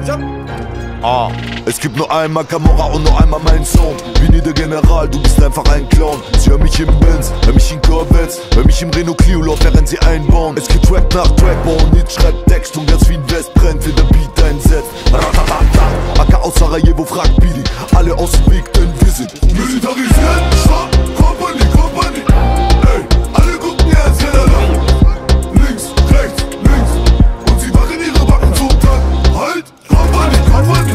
Es gibt nur einmal Camorra und nur einmal meinen Sound. Vini der General, du bist einfach ein Clown. Sie hören mich im Benz, hör mich in Corvettes, hör mich im Renault Clio laut, während sie einbauen. Es gibt Track nach Track, Bonit schreibt Text und ganz wie ein West brennt, wie der Beat einsetzt. Ratatata, Acker aus Sarajevo, fragt Bidi, alle aus dem Weg, denn wir sind militarisiert. Stopp, Company, Company. Ey, alle gucken jetzt, links, rechts, links. Und sie machen ihre Backen zum Tag. Halt, Company, Company.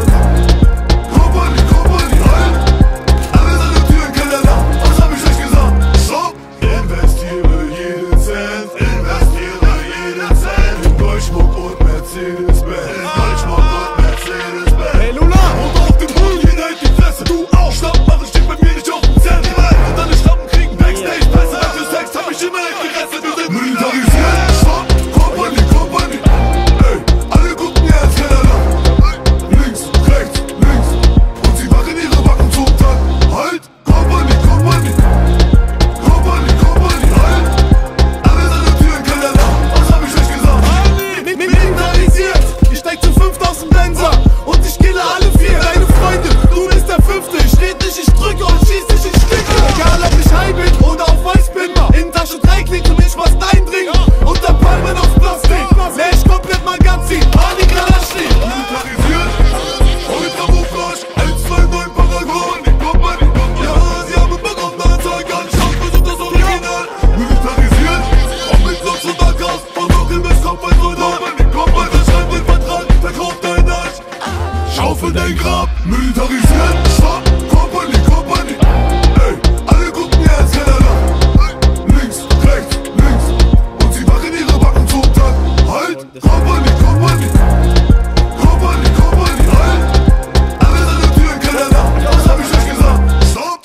Company, Company, halt. Alle seine Türen kennen da. Was hab ich euch gesagt? Stopp. Investiere jeden Cent, investiere jeden Cent. In Goldschmuck und Mercedes-Benz. Goldschmuck und Mercedes-Benz. Hey Luna, und auf den Boden, jeder hält die Fresse. Du auch, Stopp, mach ich steht bei mir nicht auf dem Zelt. Und alle Schnappen kriegen Backstage besser. Für Sex hab ich immer nicht gerettet. Wir sind militarisiert. Stopp, Company, Company. Ey, alle gucken jetzt, keiner da. Links, rechts, links. Und sie machen ihre Backen zum Tag. Halt, Company, Company. Company, Company, halt. Alle seine Türen keiner da. Was hab ich euch gesagt? Militarisiert. Ich steig zu 5000 Benzer. Und ich kille alle 4 deine Freunde. Du bist der 5. Ich red dich, ich drücke und schieß dich, ich sticke. Egal ob ich high bin oder auf Weiß bin. Innentasche 3 klingt und ich was eindringen. Unter Palmen auf Plastik. Läsch komplett Magazin. Ali Kalaschni. Militarisiert. Heute Camouflage. 1, 2, 9 Paragon. Ja, sie haben Bock auf Nahezeug. Anschaut, versucht das Original. Militarisiert. Auch mit Blocks und AKs. Von Onkel bis Kopf ein Soldat. Komm bei der Schreib den Vertrag. Verkauf dein Arsch. Schaufel dein Grab. Militarisiert. Stopp. Company, Company. Ey, alle gucken jetzt, keiner da. Links, rechts, links. Und sie machen ihre Backen zum Tag. Halt. Company, Company. Company, Company. Halt. Alle seine Türen, keiner da. Was hab ich euch gesagt? Stopp.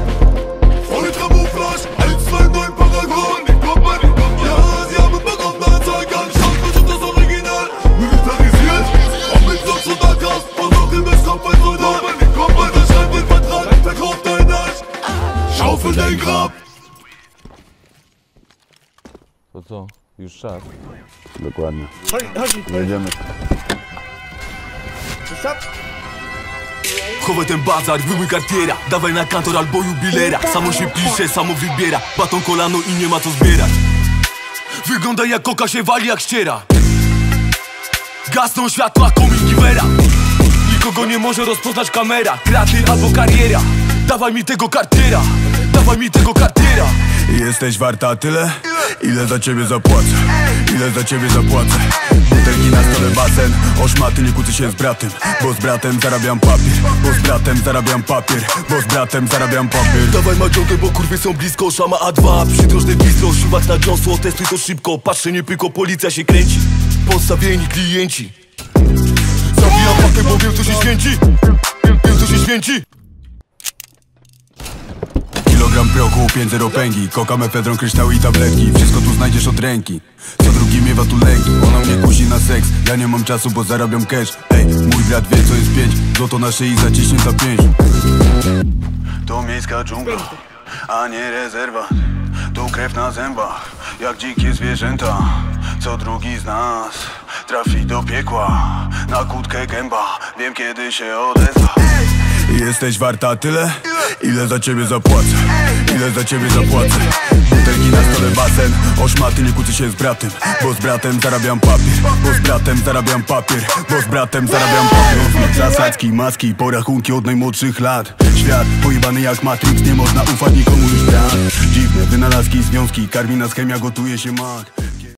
Volle Camouflage. 1, 2, 9 Paragon. Ja, sie haben Bock auf Nahezeug. Anschaut, versucht das Original. Militarisiert. Auch mit Blocks und AKs. Von Onkel bis Kopf ein Soldat. Komm bei der Schreib den Vertrag. Verkauf dein Arsch. Schaufel dein Grab. To co? Już czas. Dokładnie. Chodź. Jedziemy. Chowaj ten bazar, wyjmuj kartiera. Dawaj na kantor albo jubilera. Samo się pisze, samo wybiera. Baton kolano i nie ma co zbierać. Wygląda jak koka się wali jak ściera. Gasną światła, komik giwera. Nikogo nie może rozpoznać kamera. Kraty albo kariera. Dawaj mi tego kartiera. Dawaj mi tego kartiera. Jesteś warta tyle, ile za ciebie zapłacę. Ile za ciebie zapłacę. Butelki na stole, basen. Oszmaty, nie kłócę się z bratem. Bo z bratem zarabiam papier. Bo z bratem zarabiam papier. Bo z bratem zarabiam papier. Dawaj maciągę, bo kurwy są blisko. Szama A2, przydrożne bistro. Siłak na dziąsło, testuj to szybko. Patrzę, nie pyko, policja się kręci. Podstawieni klienci. Zabijam pakę, bo wiem co się święci. Wiem co się święci. Kilogram prochu, 5-0 pęgi. Koka, mefedron, kryształy i tabletki. Wszystko tu znajdziesz od ręki. Co drugi miewa tu lęki. Ona mnie kusi na seks. Ja nie mam czasu, bo zarabiam cash. Ej, mój brat wie co jest 5. Złoto na szyi zaciśnięta 5. To miejska dżungla, a nie rezerwat. Tu krew na zębach, jak dzikie zwierzęta. Co drugi z nas trafi do piekła. Na kłódkę gęba, wiem kiedy się odezwa. Jesteś warta tyle, ile za ciebie zapłacę. Ile za ciebie zapłacę. Butelki na stole, basen. Oszmaty, nie kłócę się z bratem. Bo z bratem zarabiam papier. Bo z bratem zarabiam papier. Bo z bratem zarabiam papier. Zasadzki, maski, porachunki od najmłodszych lat. Świat pojebany jak Matrix, nie można ufać nikomu już brat. Dziwne wynalazki, związki, karmi nas chemia, gotuje się mak.